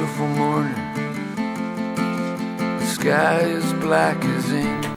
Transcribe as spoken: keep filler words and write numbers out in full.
beautiful morning. The sky is black as ink.